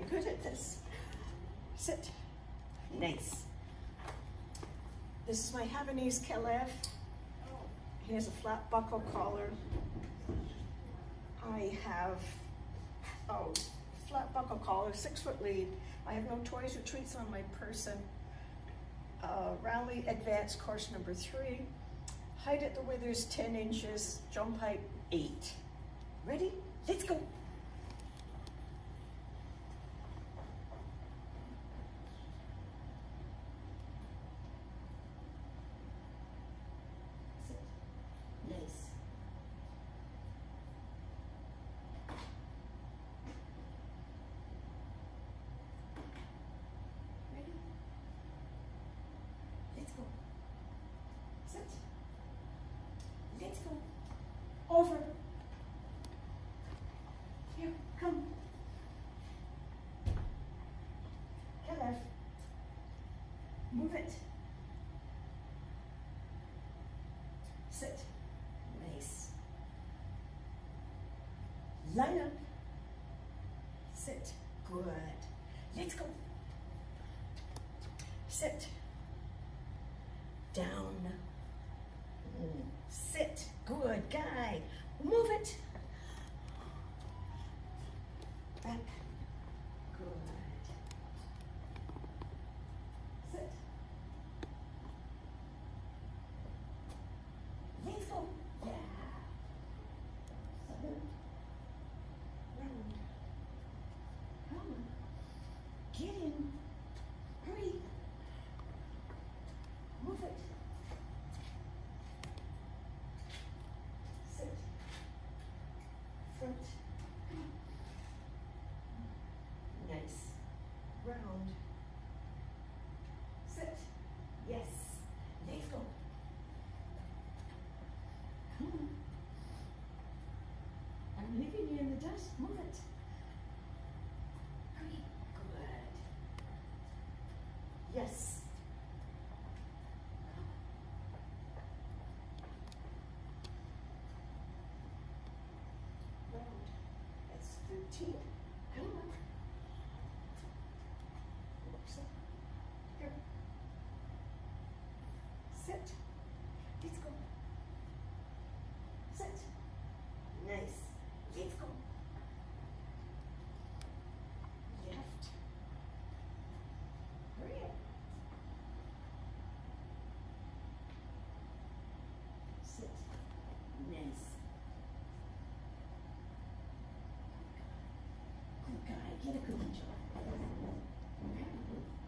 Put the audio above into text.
getting good at this. Sit. Nice. This is my Havanese Kalev. He has a flat buckle collar. I have, flat buckle collar, 6-foot lead. I have no toys or treats on my person. Rally Advanced course number 3. Height at the withers 10 inches, jump height 8. Ready? Let's go. Nice. Ready? Let's go. Sit. Let's go. Over. Here, come. Kalev. Move it. Sit. Nice. Line up. Sit. Good. Let's go. Sit. Down. Sit. Good guy. Move it. Back. Good. Sit. Let's go. Yeah. Southern. Round. Come on. Get in. Hurry. Move it. Sit. Front. Nice. Round. Sit. Yes. Let's go. Come on. I'm leaving you in the dust. Move it. Hurry. Good. Yes. Round. That's 13. Come on. Oops. Here. Sit. Let's go. Sit. Nice. Let's go. Left. Hurry up. Sit. Nice. Good guy. Get a cookie jar. Okay.